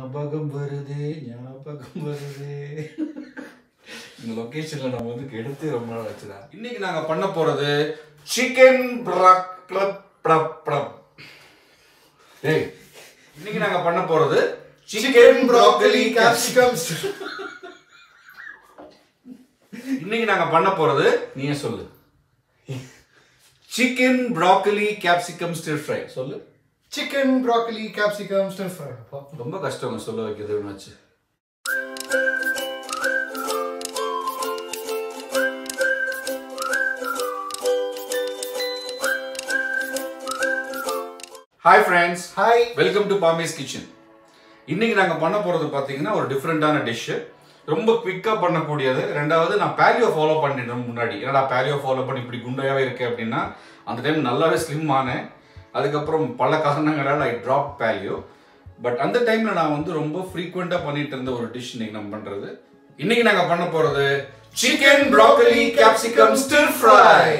ஞாபகம் வருதே ஞாபகம் வருதே. இந்த லொகேஷன்ல நம்ம வந்து எடுத்து ரொம்ப நாள் ஆச்சுடா. இன்னைக்கு நாங்க பண்ண போறது சிக்கன் டேய் இன்னைக்கு நாங்க பண்ண போறது சிக்கன் ப்ரோக்கலி கேப்சிகம். இன்னைக்கு நாங்க பண்ண போறது நீயே சொல்லு. Chicken broccoli capsicum stir fry சொல்லு. Chicken broccoli capsicum stir fry. ரொம்ப கஷ்டம் சொல்ல வைக்கிறது வச்சு. Hi friends, hi, welcome to Pamey's kitchen. இன்னைக்கு நாங்க பண்ண போறது பாத்தீங்கன்னா ஒரு டிஃப்ரெண்டான டிஷ், ரொம்ப குவிக்கா பண்ணக்கூடியது. ரெண்டாவது நான் பேலியோ ஃபாலோ பண்ணிட்டேன் முன்னாடி. என்னடா பேலியோ ஃபாலோ பண்ணி இப்படி குண்டையாவே இருக்கு அப்படின்னா, அந்த டைம் நல்லாவே ஸ்லிம் ஆனேன். அதுக்கப்புறம் பல காரணங்களால் ஐ ட்ராப் பேலியோ. பட் அந்த டைம்ல நான் வந்து ரொம்ப ஃப்ரீக்வெண்டா பண்ணிட்டு இருந்த ஒரு டிஷ் இன்னைக்கு நம்ம பண்றது. இன்னைக்கு நாங்க பண்ண போறது chicken broccoli capsicum stir fry.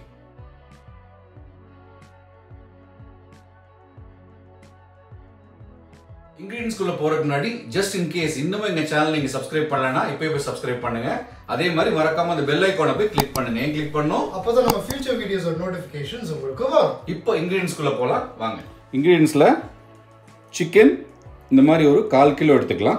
இன்கிரீடியன்ஸ்குள்ள போறதுக்கு முன்னாடி ஜஸ்ட் இன் கேஸ் இன்னும் எங்க சேனல் நீங்க சப்ஸ்கிரைப் பண்ணலனா இப்பவே போய் சப்ஸ்கிரைப் பண்ணுங்க. அதே மாதிரி மறக்காம அந்த பெல் ஐகானை போய் கிளிக் பண்ணுங்க. ஏன் கிளிக் பண்ணனும்? அப்பதான் நம்ம ஃபியூச்சர் வீடியோஸோட நோட்டிஃபிகேஷன்ஸ் உங்களுக்கு வரும். இப்போ இன்கிரீடியன்ஸ்குள்ள போலாம் வாங்க. இன்கிரீடியன்ஸ்ல சிக்கன் இந்த மாதிரி ஒரு 1/4 கிலோ எடுத்துக்கலாம்.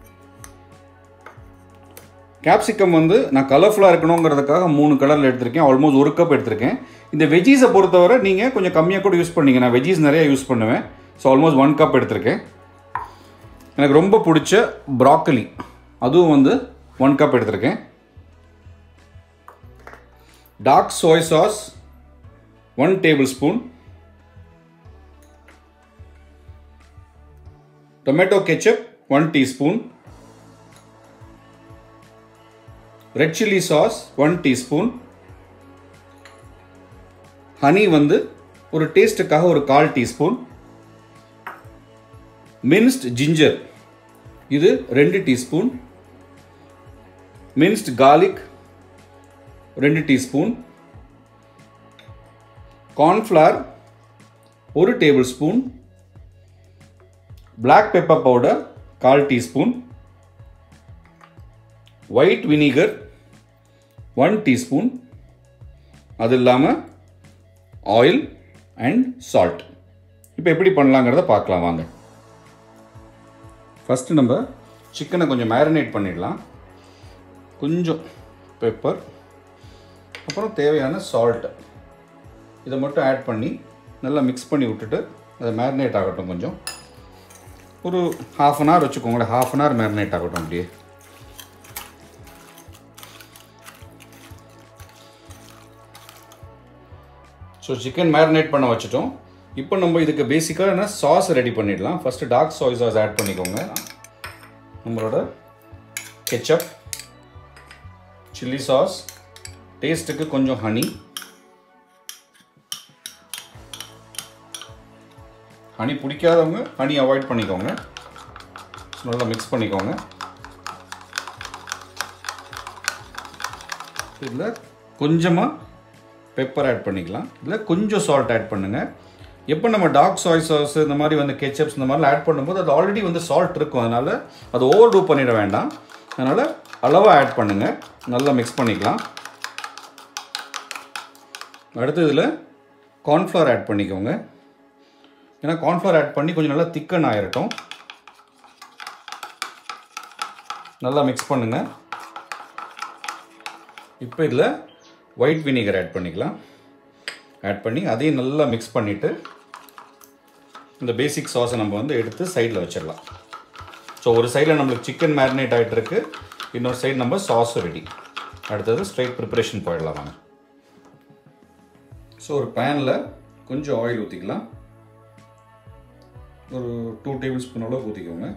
கேப்சிகம் வந்து நான் கலர்ஃபுல்லா இருக்கணும்ங்கிறதுக்காக 3 கலர்ல எடுத்திருக்கேன். ஆல்மோஸ்ட் 1 கப் எடுத்திருக்கேன். இந்த வெஜ்ஜீஸை பொறுத்தவரை நீங்க கொஞ்சம் கம்மியா கூட யூஸ் பண்ணீங்க. நான் வெஜ்ஜீஸ் நிறைய யூஸ் பண்ணுவேன். ஸோ ஆல்மோஸ்ட் 1 கப் எடுத்திருக்கேன். எனக்கு ரொம்ப பிடிச்ச ப்ராக்கலி அதுவும் வந்து 1 கப் எடுத்திருக்கேன். Dark soy sauce 1 tablespoon, tomato ketchup 1 teaspoon, red chilli sauce 1 teaspoon, honey வந்து ஒரு டேஸ்ட்டுக்காக ஒரு 1/4 டீஸ்பூன், மின்ஸ்ட் ஜிஞ்சர் இது 2 teaspoon, minced garlic 2 teaspoon, cornflour 1 tablespoon, black pepper powder 1/4 teaspoon, white vinegar 1 teaspoon, அது இல்லாமல் ஆயில் அண்ட் சால்ட். இப்போ எப்படி பண்ணலாங்கிறத பார்க்கலாம் வாங்க. ஃபஸ்ட்டு நம்ம சிக்கனை கொஞ்சம் மேரினேட் பண்ணிடலாம். கொஞ்சம் பெப்பர், அப்புறம் தேவையான சால்ட்டு இதை மட்டும் ஆட் பண்ணி நல்லா மிக்ஸ் பண்ணி விட்டுட்டு அதை மேரினேட் ஆகட்டும். கொஞ்சம் ஒரு 1/2 அன் ஹவர் வச்சுக்கோங்களேன். 1/2 அன் ஹவர் மேரினேட் ஆகட்டும் அப்படியே. ஸோ சிக்கன் மேரினேட் பண்ண வச்சுட்டோம். இப்போ நம்ம இதுக்கு பேசிக்காக சாஸ் ரெடி பண்ணிடலாம். First dark soy sauce add பண்ணிக்கோங்க. நம்மளோட கெச்சப், சில்லி சாஸ், டேஸ்ட்டுக்கு கொஞ்சம் ஹனி பிடிக்காதவங்க ஹனி அவாய்ட் பண்ணிக்கோங்க. நல்லா மிக்ஸ் பண்ணிக்கோங்க. இதில் கொஞ்சமாக பெப்பர் ஆட் பண்ணிக்கலாம். இதில் கொஞ்சம் சால்ட் ஆட் பண்ணுங்கள். எப்போ நம்ம டார்க் சோய் சாஸ் இந்த மாதிரி வந்து கெச்சப்ஸ் இந்த மாதிரிலாம் ஆட் பண்ணும்போது அது ஆல்ரெடி வந்து சால்ட் இருக்கும். அதனால் அது ஓவர் டூ பண்ணிட வேண்டாம். அதனால் அளவாக ஆட் பண்ணுங்கள். நல்லா மிக்ஸ் பண்ணிக்கலாம். அடுத்து இதில் கார்ன்ஃப்ளவர் ஆட் பண்ணிக்கோங்க. ஏன்னா கார்ன்ஃப்ளவர் ஆட் பண்ணி கொஞ்சம் நல்லா திக்கன் ஆகிரட்டும். நல்லா மிக்ஸ் பண்ணுங்கள். இப்போ இதில் ஒயிட் வினிகர் ஆட் பண்ணிக்கலாம். ஆட் பண்ணி அதையும் நல்லா மிக்ஸ் பண்ணிவிட்டு இந்த பேசிக் சாஸை நம்ம வந்து எடுத்து சைடில் வச்சிடலாம். ஸோ ஒரு சைடில் நம்மளுக்கு சிக்கன் மேரினேட் ஆகிட்டு இருக்கு, இன்னொரு சைடு நம்ம சாஸ் ரெடி. அடுத்தது ஸ்ட்ரைட் ப்ரிப்பரேஷன் போயிடலாம் வாங்க. ஸோ ஒரு பேனில் கொஞ்சம் ஆயில் ஊற்றிக்கலாம். ஒரு 2 டேபிள் ஸ்பூன் அளவு ஊற்றிக்கோங்க.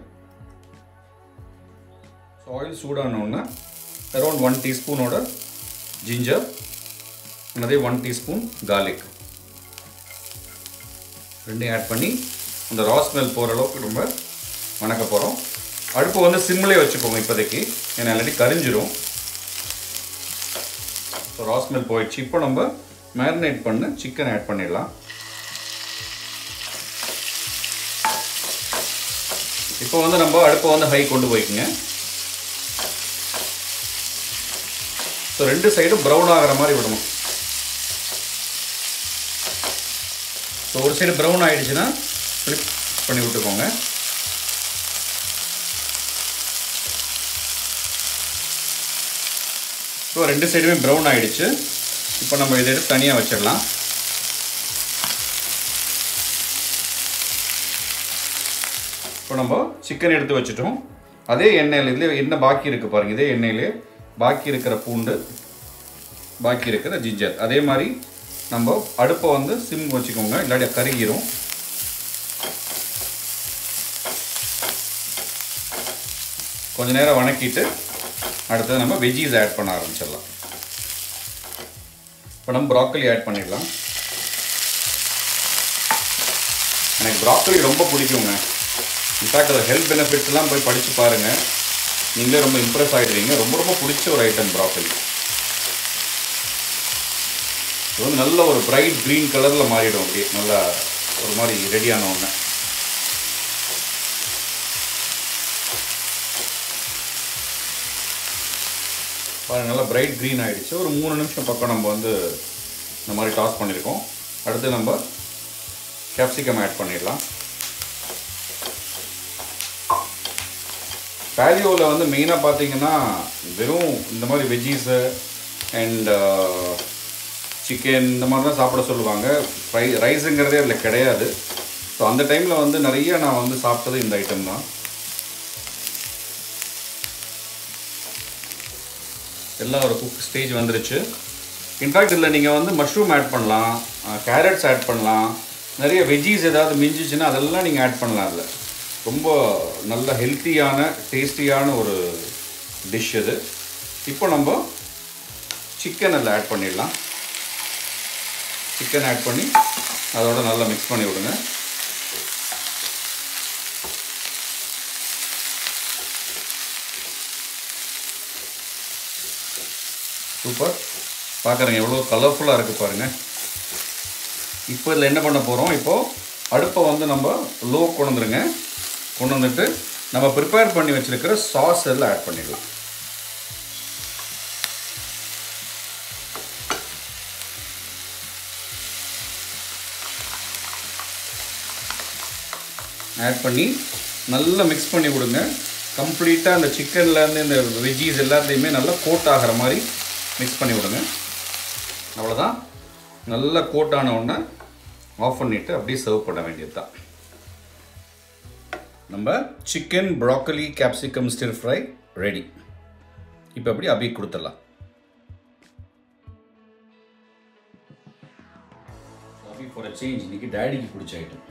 ஸோ ஆயில் சூடானோடனே அரௌண்ட் 1 டீஸ்பூனோட ஜிஞ்சர், அதே 1 டீஸ்பூன் கார்லிக் ரெண்டையும் ஆட் பண்ணி அந்த ரா ஸ்மெல் போகிற அளவுக்கு ரொம்ப வணக்க போகிறோம். அடுப்பு வந்து சிம்மிலே வச்சுக்கோங்க இப்போதைக்கு, ஏன்னா ஆல்ரெடி கரிஞ்சிடும். ஸோ ரா ஸ்மெல் போயிடுச்சு. இப்போ நம்ம மேரினேட் பண்ண சிக்கன் ஆட் பண்ணிடலாம். இப்போ வந்து நம்ம அடுப்பை வந்து ஹை கொண்டு போய்க்குங்க. ஸோ 2 சைடும் ப்ரௌன் ஆகிற மாதிரி விடணும். ஸோ ஒரு சைடு ப்ரௌன் ஆகிடுச்சுன்னா ஃப்ளிப் பண்ணி விட்டுக்கோங்க. ஸோ 2 சைடுமே ப்ரௌன் ஆகிடுச்சு. இப்போ நம்ம இதை எடுத்து தனியாக வச்சிடலாம். இப்போ நம்ம சிக்கன் எடுத்து வச்சுட்டோம். அதே எண்ணெயில் இதில் என்ன பாக்கி இருக்குது பாருங்கள். இதே எண்ணெயிலே பாக்கி இருக்கிற பூண்டு, பாக்கி இருக்கிற ஜிஞ்சர், அதே மாதிரி நம்ம அடுப்பை வந்து சிம் வச்சுக்கோங்க, இல்லாட்டி கருகிரும். கொஞ்ச நேரம் வணக்கிட்டு அடுத்தது நம்ம வெஜ்ஜீஸ் ஆட் பண்ண ஆரம்பிச்சிடலாம். இப்போ நம்ம ப்ராக்கலி ஆட் பண்ணிடலாம். எனக்கு ப்ராக்கலி ரொம்ப பிடிக்குங்க. இன்ஃபேக்ட் அது ஹெல்த் பெனிஃபிட்ஸ்லாம் போய் படித்து பாருங்கள், நீங்களே ரொம்ப இம்ப்ரெஸ் ஆகிடுவீங்க. ரொம்ப ரொம்ப பிடிச்ச ஒரு ஐட்டம் ப்ராக்கலி. இது வந்து நல்ல ஒரு பிரைட் க்ரீன் கலரில் மாறிடும். அப்படியே நல்லா ஒரு மாதிரி ரெடியான ஒன்று. நல்லா பிரைட் க்ரீன் ஆகிடுச்சு. ஒரு 3 நிமிஷம் பக்கம் நம்ம வந்து இந்த மாதிரி டாஸ் பண்ணியிருக்கோம். அடுத்து நம்ம கேப்சிகம் ஆட் பண்ணிடலாம். பேலியோவில் வந்து மெயினாக பார்த்தீங்கன்னா வெறும் இந்த மாதிரி வெஜ்ஜீஸு அண்ட் சிக்கன் இந்த மாதிரி தான் சாப்பிட சொல்லுவாங்க. ரைஸுங்கிறதே அதில் கிடையாது. ஸோ அந்த டைமில் வந்து நிறைய நான் வந்து சாப்பிட்டது இந்த ஐட்டம் தான். எல்லாம் ஒரு குக் ஸ்டேஜ் வந்துருச்சு. இன்ஃபேக்ட் இதில் நீங்கள் வந்து மஷ்ரூம் ஆட் பண்ணலாம், கேரட்ஸ் ஆட் பண்ணலாம், நிறைய வெஜ்ஜீஸ் ஏதாவது மிஞ்சிச்சுன்னா அதெல்லாம் நீங்கள் ஆட் பண்ணலாம். அதில் ரொம்ப நல்ல ஹெல்த்தியான டேஸ்டியான ஒரு டிஷ் இது. இப்போ நம்ம சிக்கன் அதில் ஆட் பண்ணிடலாம். சிக்கன் ஆட் பண்ணி அதோட நல்லா மிக்ஸ் பண்ணி விடுங்க. சூப்பர். பார்க்குறேங்க எவ்வளோ கலர்ஃபுல்லாக இருக்குது பாருங்கள். இப்போ இதில் என்ன பண்ண போகிறோம், இப்போது அடுப்பை வந்து நம்ம லோ கொண்டு வந்துடுங்க. கொண்டு வந்துட்டு நம்ம ப்ரிப்பேர் பண்ணி வச்சுருக்கிற சாஸ் எல்லாம் ஆட் பண்ணிடலாம். ஆட் பண்ணி நல்லா மிக்ஸ் பண்ணி விடுங்க. கம்ப்ளீட்டாக அந்த சிக்கன்லேருந்து இந்த வெஜ்ஜீஸ் எல்லாத்தையுமே நல்லா கோட் ஆகிற மாதிரி மிக்ஸ் பண்ணி விடுங்க. அவ்வளோதான். நல்லா கோட் ஆன உடனே ஆஃப் பண்ணிவிட்டு அப்படியே சர்வ் பண்ண வேண்டியது தான். நம்ம chicken broccoli capsicum stir fry ready. இப்போ அப்படி அப்படியே கொடுத்துடலாம். காஃபி ஃபார் அ சேஞ்ச் இன்னைக்கு டேடிக்கு பிடிச்ச ஐட்டம்.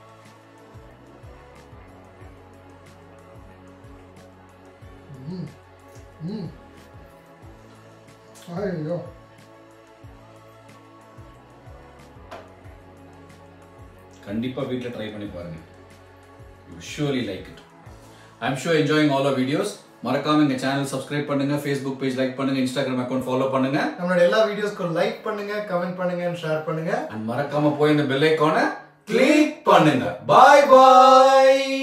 ஐயோ, கண்டிப்பாக வீட்டில் ட்ரை பண்ணி பாருங்க. You surely like it. I am sure enjoying all our videos. மறக்காம எங்க சேனல் சப்ஸ்கிரைப் பண்ணுங்க, ஃபேஸ்புக் பேஜ் லைக் பண்ணுங்க, இன்ஸ்டாகிராம் அக்கவுண்ட் ஃபாலோ பண்ணுங்க. நம்மளோட எல்லா வீடியோஸ்க்கும் லைக் பண்ணுங்க, கமெண்ட் பண்ணுங்க, ஷேர் பண்ணுங்க. அண்ட் மறக்காம போய் இந்த பெல் ஐகானை கிளிக் பண்ணுங்க. பாய் பாய்.